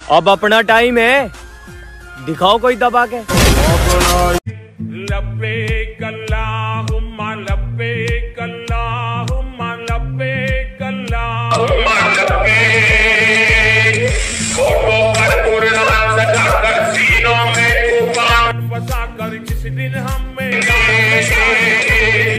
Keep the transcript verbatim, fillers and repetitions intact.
अब अपना टाइम है, दिखाओ कोई दबा के। लब्बैक अल्लाहुम्मा लब्बैक अल्लाहुम्मा लब्बैक अल्लाह